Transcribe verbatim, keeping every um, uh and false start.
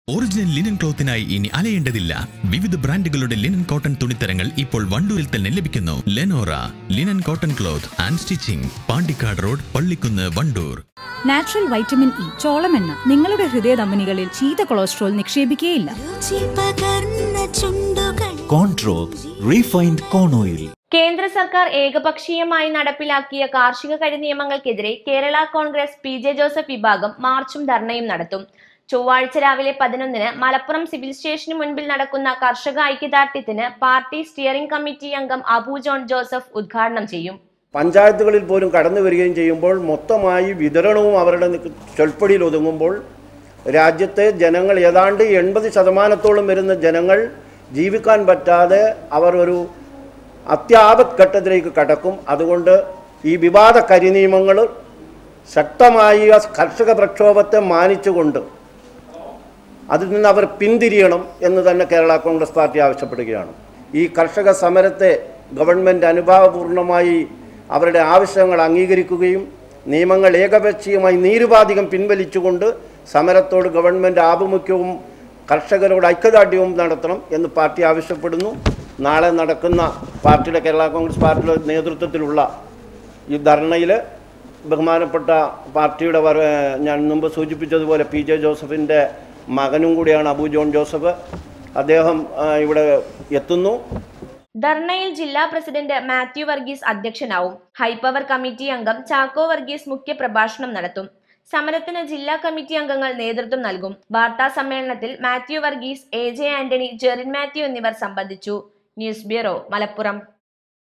Original linen ക്ലോത്തിനായി ഇനി അലയേണ്ടതില്ല. വിവിധ ബ്രാൻഡുകളുടെ ലിനൻ കോട്ടൺ തുണിത്തരങ്ങൾ ഇപ്പോൾ വണ്ടൂരിൽ തന്നെ ലഭിക്കുന്നു. Lenora linen cotton cloth and stitching, Pandikkad road, Pallikkunnu, Wandoor. Natural vitamin E ചോളമെണ്ണ നിങ്ങളുടെ ഹൃദയധമനികളിൽ ചീത്ത കൊളസ്ട്രോൾ നിക്ഷേപിക്കുകയില്ല. കേന്ദ്ര സർക്കാർ ഏകപക്ഷീയമായി നടപ്പിലാക്കിയ കാർഷിക കരിനിയമങ്ങൾക്കെതിരെ കേരള കോൺഗ്രസ് പി ജെ ജോസഫ് വിഭാഗം മാർച്ചും ധർണയും നടത്തും. ചൊവ്വാഴ്ച രാവിലെ പതിനൊന്നിന് മലപ്പുറം സിവിൽ സ്റ്റേഷന് മുൻപിൽ നടക്കുന്ന കർഷക ഐക്യദാർഢ്യത്തിന് പാർട്ടി സ്റ്റിയറിംഗ് കമ്മിറ്റി അംഗം അബു ജോൺ ജോസഫ് ഉദ്ഘാടനം ചെയ്യും. പഞ്ചായത്തുകളിൽ പോലും കടന്നു വരികയും ചെയ്യുമ്പോൾ മൊത്തമായി വിതരണവും അവരുടെ ചൊൽപ്പടിയിൽ ഒതുങ്ങുമ്പോൾ രാജ്യത്തെ ജനങ്ങൾ ഏതാണ്ട് എൺപത് ശതമാനത്തോളം വരുന്ന ജനങ്ങൾ ജീവിക്കാൻ പറ്റാതെ അവർ ഒരു അത്യാപത് ഘട്ടത്തിലേക്ക് കടക്കും. അതുകൊണ്ട് ഈ വിവാദ കരിനിയമങ്ങൾ ശക്തമായി കർഷക പ്രക്ഷോഭത്തെ മാനിച്ചുകൊണ്ട് അതിൽ നിന്ന് അവർ പിന്തിരിയണം എന്ന് തന്നെ കേരള കോൺഗ്രസ് പാർട്ടി ആവശ്യപ്പെടുകയാണ്. ഈ കർഷക സമരത്തെ ഗവൺമെൻറ് അനുഭാവപൂർണമായി അവരുടെ ആവശ്യങ്ങൾ അംഗീകരിക്കുകയും നിയമങ്ങൾ ഏകപക്ഷീയമായി നിരുപാധികം പിൻവലിച്ചുകൊണ്ട് സമരത്തോട് ഗവൺമെൻറ് ആഭിമുഖ്യവും കർഷകരോട് ഐക്യദാർഢ്യവും നടത്തണം എന്ന് പാർട്ടി ആവശ്യപ്പെടുന്നു. നാളെ നടക്കുന്ന പാർട്ടിയുടെ കേരള കോൺഗ്രസ് പാർട്ടിയുടെ നേതൃത്വത്തിലുള്ള ഈ ധർണയിൽ ബഹുമാനപ്പെട്ട പാർട്ടിയുടെ ഞാൻ മുമ്പ് സൂചിപ്പിച്ചതുപോലെ പി ജെ ജോസഫിൻ്റെ മകനും കൂടിയാണ് അബു ജോൺ ജോസഫ്. അദ്ദേഹം ഇവിടെ എത്തുന്നു. ധർണയിൽ ജില്ലാ പ്രസിഡന്റ് മാത്യു വർഗീസ് അധ്യക്ഷനാവും. ഹൈപ്പവർ കമ്മിറ്റി അംഗം ചാക്കോ വർഗീസ് മുഖ്യ പ്രഭാഷണം നടത്തും. സമരത്തിന് ജില്ലാ കമ്മിറ്റി അംഗങ്ങൾ നേതൃത്വം നൽകും. വാർത്താ സമ്മേളനത്തിൽ മാത്യു വർഗീസ്, എ ജെ ആന്റണി, ജെറിൻ മാത്യു എന്നിവർ സംബന്ധിച്ചു. News bureau, Malappuram.